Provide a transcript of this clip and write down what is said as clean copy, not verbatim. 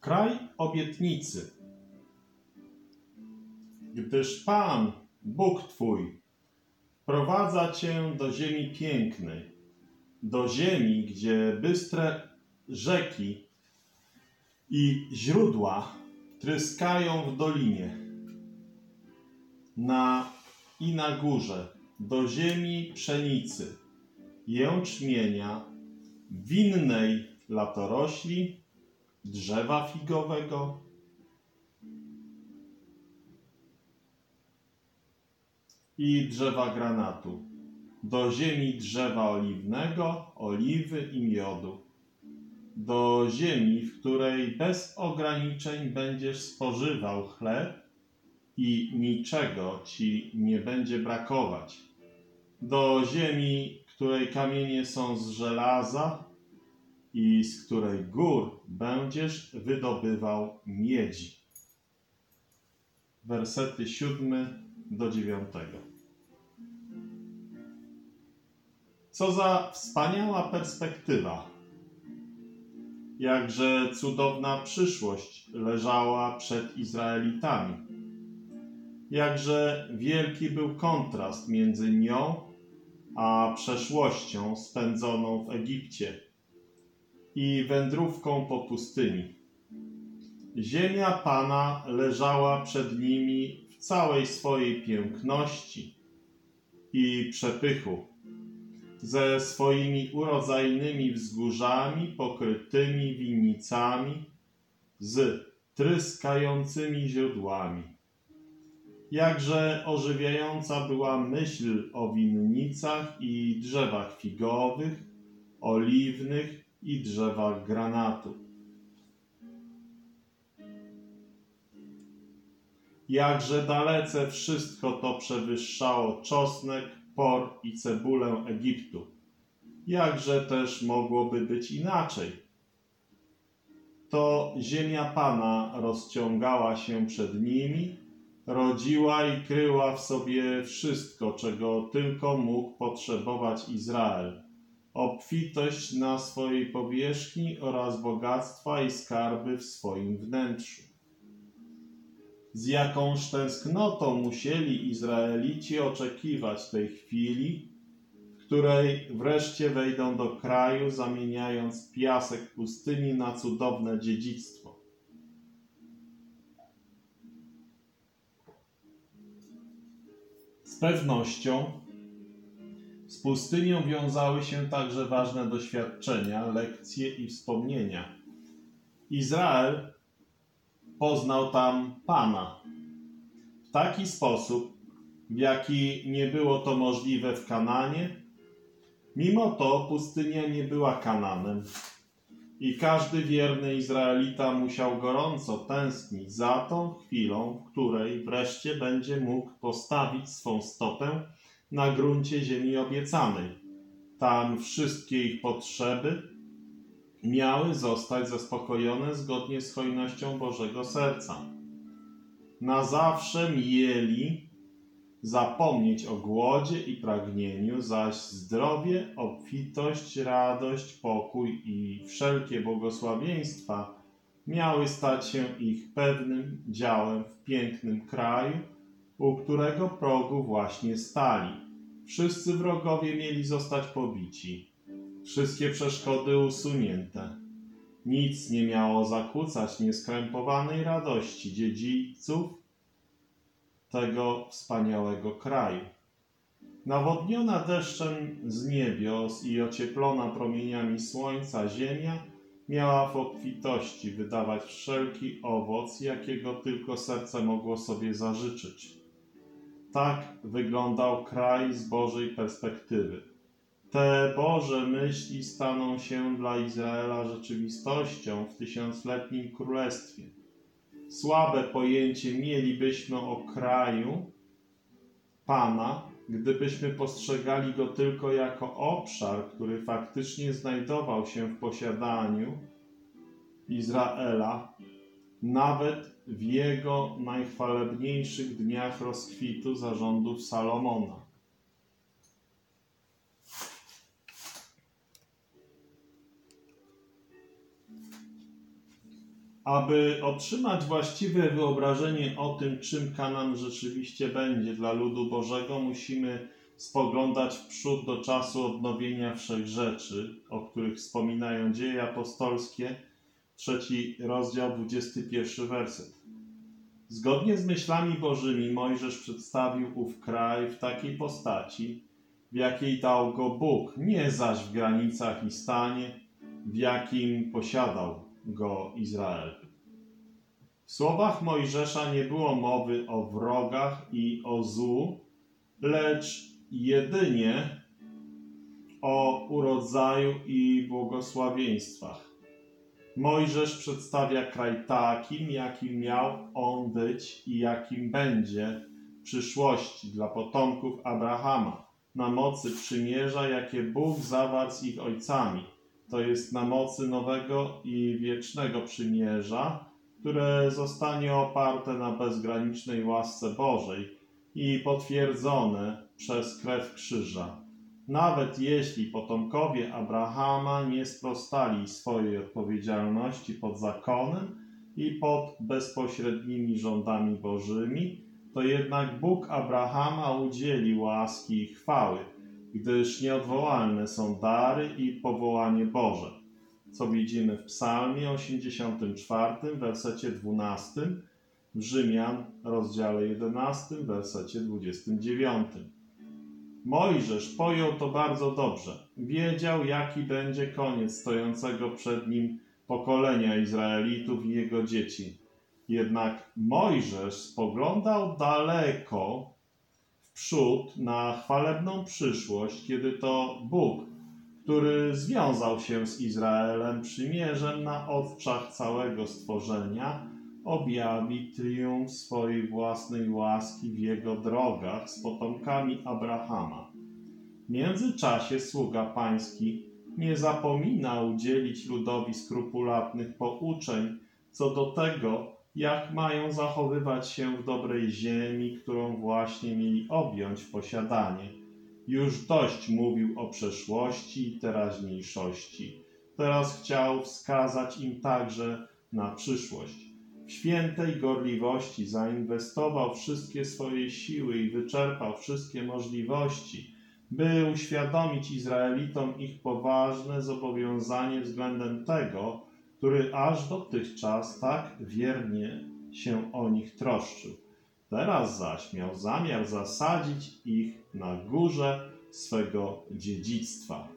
Kraj obietnicy. Gdyż Pan, Bóg Twój, wprowadza Cię do ziemi pięknej, do ziemi, gdzie bystre rzeki i źródła tryskają w dolinie i na górze, do ziemi pszenicy, jęczmienia, winnej latorośli, drzewa figowego i drzewa granatu, do ziemi drzewa oliwnego, oliwy i miodu, do ziemi, w której bez ograniczeń będziesz spożywał chleb i niczego ci nie będzie brakować, do ziemi, której kamienie są z żelaza i z której gór będziesz wydobywał miedzi. Wersety 7 do 9. Co za wspaniała perspektywa! Jakże cudowna przyszłość leżała przed Izraelitami. Jakże wielki był kontrast między nią a przeszłością spędzoną w Egipcie i wędrówką po pustyni. Ziemia Pana leżała przed nimi w całej swojej piękności i przepychu, ze swoimi urodzajnymi wzgórzami pokrytymi winnicami, z tryskającymi źródłami. Jakże ożywiająca była myśl o winnicach i drzewach figowych, oliwnych i drzewach granatu. Jakże dalece wszystko to przewyższało czosnek, por i cebulę Egiptu. Jakże też mogłoby być inaczej? To ziemia Pana rozciągała się przed nimi, rodziła i kryła w sobie wszystko, czego tylko mógł potrzebować Izrael. Obfitość na swojej powierzchni oraz bogactwa i skarby w swoim wnętrzu. Z jakąż tęsknotą musieli Izraelici oczekiwać tej chwili, w której wreszcie wejdą do kraju, zamieniając piasek pustyni na cudowne dziedzictwo. Z pewnością z pustynią wiązały się także ważne doświadczenia, lekcje i wspomnienia. Izrael poznał tam Pana w taki sposób, w jaki nie było to możliwe w Kananie. Mimo to pustynia nie była Kananem i każdy wierny Izraelita musiał gorąco tęsknić za tą chwilą, w której wreszcie będzie mógł postawić swą stopę na gruncie ziemi obiecanej. Tam wszystkie ich potrzeby miały zostać zaspokojone zgodnie z hojnością Bożego serca. Na zawsze mieli zapomnieć o głodzie i pragnieniu, zaś zdrowie, obfitość, radość, pokój i wszelkie błogosławieństwa miały stać się ich pewnym działem w pięknym kraju, u którego progu właśnie stali. Wszyscy wrogowie mieli zostać pobici, wszystkie przeszkody usunięte. Nic nie miało zakłócać nieskrępowanej radości dziedziców tego wspaniałego kraju. Nawodniona deszczem z niebios i ocieplona promieniami słońca ziemia miała w obfitości wydawać wszelki owoc, jakiego tylko serce mogło sobie zażyczyć. Tak wyglądał kraj z Bożej perspektywy. Te Boże myśli staną się dla Izraela rzeczywistością w tysiącletnim królestwie. Słabe pojęcie mielibyśmy o kraju Pana, gdybyśmy postrzegali go tylko jako obszar, który faktycznie znajdował się w posiadaniu Izraela, nawet w jego najchwalebniejszych dniach rozkwitu za rządów Salomona. Aby otrzymać właściwe wyobrażenie o tym, czym Kanaan rzeczywiście będzie dla ludu Bożego, musimy spoglądać w przód do czasu odnowienia wszechrzeczy, o których wspominają Dzieje apostolskie, 3 rozdział, 21 werset. Zgodnie z myślami Bożymi Mojżesz przedstawił ów kraj w takiej postaci, w jakiej dał go Bóg, nie zaś w granicach i stanie, w jakim posiadał go Izrael. W słowach Mojżesza nie było mowy o wrogach i o złu, lecz jedynie o urodzaju i błogosławieństwach. Mojżesz przedstawia kraj takim, jakim miał on być i jakim będzie w przyszłości dla potomków Abrahama, na mocy przymierza, jakie Bóg zawarł z ich ojcami, to jest na mocy nowego i wiecznego przymierza, które zostanie oparte na bezgranicznej łasce Bożej i potwierdzone przez krew krzyża. Nawet jeśli potomkowie Abrahama nie sprostali swojej odpowiedzialności pod zakonem i pod bezpośrednimi rządami Bożymi, to jednak Bóg Abrahama udzieli łaski i chwały, gdyż nieodwołalne są dary i powołanie Boże, co widzimy w Psalmie 84, wersecie 12, w Rzymian, rozdziale 11, wersecie 29. Mojżesz pojął to bardzo dobrze. Wiedział, jaki będzie koniec stojącego przed nim pokolenia Izraelitów i jego dzieci. Jednak Mojżesz spoglądał daleko w przód na chwalebną przyszłość, kiedy to Bóg, który związał się z Izraelem przymierzem na oczach całego stworzenia, objawi triumf swojej własnej łaski w jego drogach z potomkami Abrahama. W międzyczasie sługa pański nie zapomina udzielić ludowi skrupulatnych pouczeń co do tego, jak mają zachowywać się w dobrej ziemi, którą właśnie mieli objąć w posiadanie. Już dość mówił o przeszłości i teraźniejszości. Teraz chciał wskazać im także na przyszłość. W świętej gorliwości zainwestował wszystkie swoje siły i wyczerpał wszystkie możliwości, by uświadomić Izraelitom ich poważne zobowiązanie względem tego, który aż dotychczas tak wiernie się o nich troszczył. Teraz zaś miał zamiar zasadzić ich na górze swego dziedzictwa.